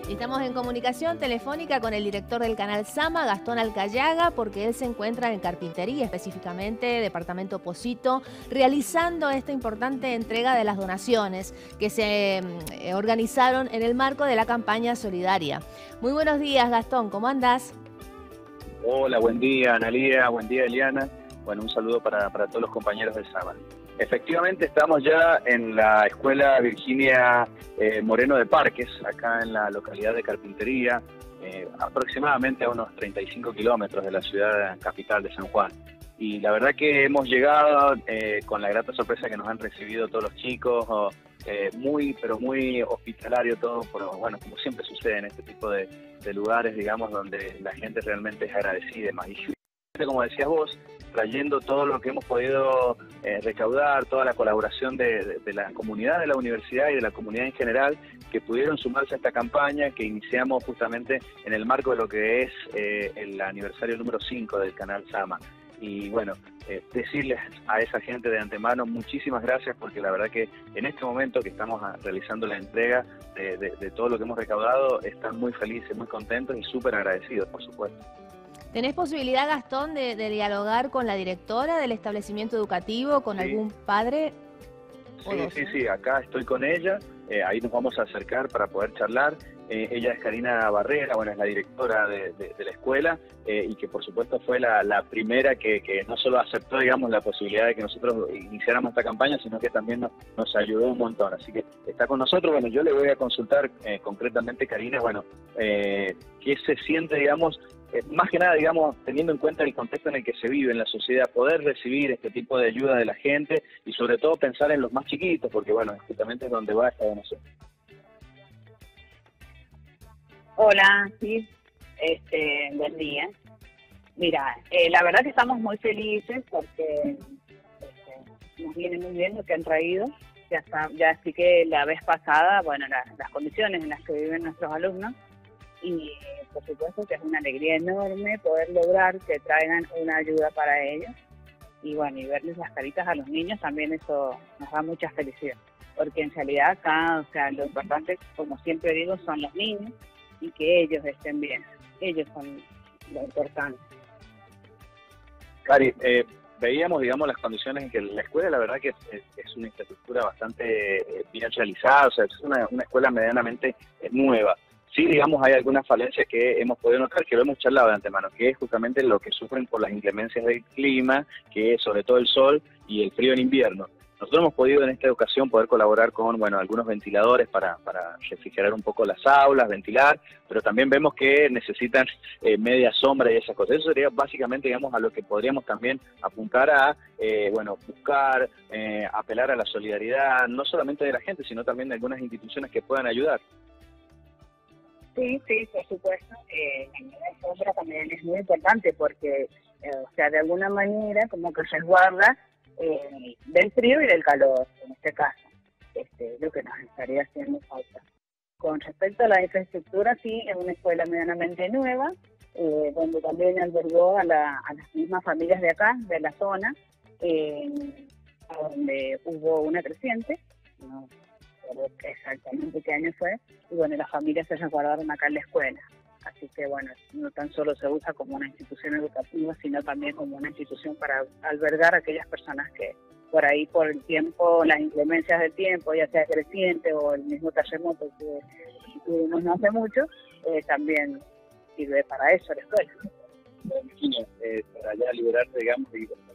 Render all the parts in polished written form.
Y estamos en comunicación telefónica con el director del canal Sama, Gastón Alcayaga, porque él se encuentra en Carpintería, específicamente departamento Pocito, realizando esta importante entrega de las donaciones que se organizaron en el marco de la campaña solidaria. Muy buenos días, Gastón, ¿cómo andás? Hola, buen día, Analía, buen día, Eliana. Bueno, un saludo para todos los compañeros del Sama. Efectivamente, estamos ya en la Escuela Virginia Moreno de Parques, acá en la localidad de Carpintería, aproximadamente a unos 35 kilómetros de la ciudad capital de San Juan. Y la verdad que hemos llegado con la grata sorpresa que nos han recibido todos los chicos, pero muy hospitalario todo, pero bueno, como siempre sucede en este tipo de lugares, digamos, donde la gente realmente es agradecida y demás. Y como decías vos, trayendo todo lo que hemos podido recaudar, toda la colaboración de la comunidad de la universidad y de la comunidad en general, que pudieron sumarse a esta campaña que iniciamos justamente en el marco de lo que es el aniversario número 5 del canal Sama. Y bueno, decirles a esa gente de antemano muchísimas gracias, porque la verdad que en este momento que estamos realizando la entrega de todo lo que hemos recaudado, están muy felices, muy contentos y súper agradecidos, por supuesto. ¿Tenés posibilidad, Gastón, de dialogar con la directora del establecimiento educativo, con algún padre? Sí, acá estoy con ella, ahí nos vamos a acercar para poder charlar. Ella es Karina Barrera, bueno, es la directora de la escuela, y que por supuesto fue la primera que no solo aceptó, digamos, la posibilidad de que nosotros iniciáramos esta campaña, sino que también nos ayudó un montón. Así que está con nosotros. Bueno, yo le voy a consultar concretamente, Karina, bueno, qué se siente, digamos, más que nada, digamos, teniendo en cuenta el contexto en el que se vive en la sociedad, poder recibir este tipo de ayuda de la gente y sobre todo pensar en los más chiquitos, porque bueno, justamente es donde va esta donación. Hola, sí, buen día. Mira, la verdad que estamos muy felices porque nos viene muy bien lo que han traído. Ya expliqué la vez pasada, bueno, las condiciones en las que viven nuestros alumnos, y por supuesto que es una alegría enorme poder lograr que traigan una ayuda para ellos, y bueno, y verles las caritas a los niños también, eso nos da mucha felicidad, porque en realidad acá, o sea, lo importante, como siempre digo, son los niños y que ellos estén bien. Ellos son lo importante. Cari, veíamos, digamos, las condiciones en que la escuela, la verdad que es una infraestructura bastante bien realizada, o sea, es una escuela medianamente nueva. Sí, digamos, hay algunas falencias que hemos podido notar, que lo hemos charlado de antemano, que es justamente lo que sufren por las inclemencias del clima, que es sobre todo el sol y el frío en invierno. Nosotros hemos podido en esta ocasión poder colaborar con, bueno, algunos ventiladores para refrigerar un poco las aulas, ventilar, pero también vemos que necesitan media sombra y esas cosas. Eso sería básicamente, digamos, a lo que podríamos también apuntar a, bueno, buscar, apelar a la solidaridad, no solamente de la gente, sino también de algunas instituciones que puedan ayudar. Sí, por supuesto. La sombra también es muy importante porque, o sea, de alguna manera como que resguarda del frío y del calor, en este caso, lo que nos estaría haciendo falta. Con respecto a la infraestructura, sí, es una escuela medianamente nueva, donde también albergó a las mismas familias de acá, de la zona, donde hubo una creciente, no recuerdo exactamente qué año fue, y bueno, las familias se resguardaron acá en la escuela. Así que bueno, no tan solo se usa como una institución educativa, sino también como una institución para albergar a aquellas personas que por ahí, por el tiempo, las inclemencias del tiempo, ya sea creciente o el mismo terremoto que tuvimos no hace mucho, también sirve para eso la escuela. Virginia, para ya liberarse, digamos,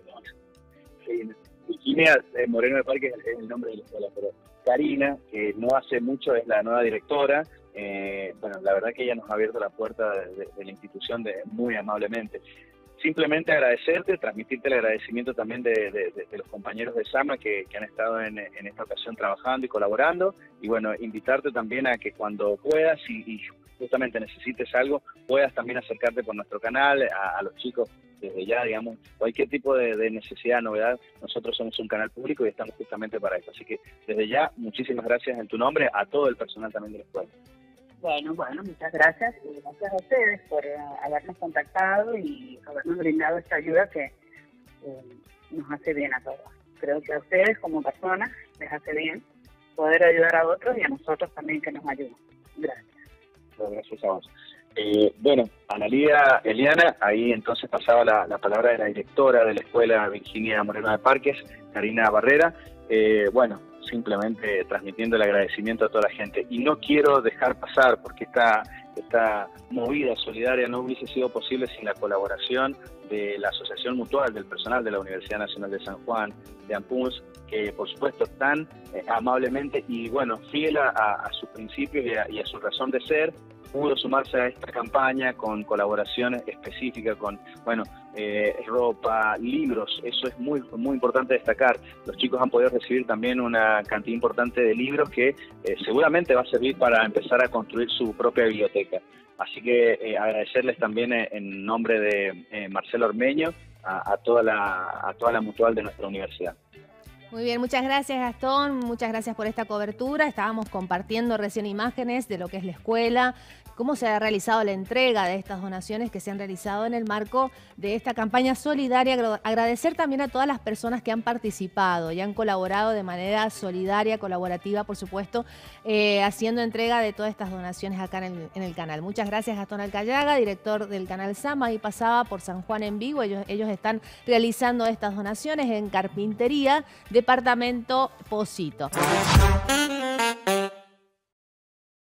Virginia Moreno de Parques es el nombre de la escuela, pero Karina, que no hace mucho es la nueva directora. Bueno, la verdad que ella nos ha abierto la puerta de la institución muy amablemente. Simplemente agradecerte, transmitirte el agradecimiento también de los compañeros de Sama que han estado en esta ocasión trabajando y colaborando, y bueno, invitarte también a que cuando puedas y justamente necesites algo, puedas también acercarte por nuestro canal, a los chicos desde ya, digamos, cualquier tipo de necesidad, novedad. Nosotros somos un canal público y estamos justamente para eso. Así que desde ya, muchísimas gracias en tu nombre, a todo el personal también de la escuela. Bueno, muchas gracias, y gracias a ustedes por habernos contactado y habernos brindado esta ayuda que nos hace bien a todos. Creo que a ustedes como personas les hace bien poder ayudar a otros y a nosotros también que nos ayudan. Gracias. gracias a vos. Bueno, Analía, Eliana, ahí entonces pasaba la palabra de la directora de la Escuela Virginia Moreno de Parques, Karina Barrera. Bueno, simplemente transmitiendo el agradecimiento a toda la gente. Y no quiero dejar pasar, porque esta movida solidaria no hubiese sido posible sin la colaboración de la Asociación Mutual del personal de la Universidad Nacional de San Juan, de AMPUNS, que por supuesto tan amablemente y bueno, fiel a sus principios y a su razón de ser, pudo sumarse a esta campaña con colaboraciones específicas, con ropa, libros. Eso es muy importante destacar. Los chicos han podido recibir también una cantidad importante de libros que seguramente va a servir para empezar a construir su propia biblioteca. Así que agradecerles también en nombre de Marcelo Ormeño a toda la mutual de nuestra universidad. Muy bien, muchas gracias Gastón, muchas gracias por esta cobertura. Estábamos compartiendo recién imágenes de lo que es la escuela, cómo se ha realizado la entrega de estas donaciones que se han realizado en el marco de esta campaña solidaria. Agradecer también a todas las personas que han participado y han colaborado de manera solidaria, colaborativa, por supuesto, haciendo entrega de todas estas donaciones acá en el canal. Muchas gracias Gastón Alcayaga, director del canal Sama, y pasaba por San Juan en vivo. Ellos están realizando estas donaciones en carpintería, departamento Posito.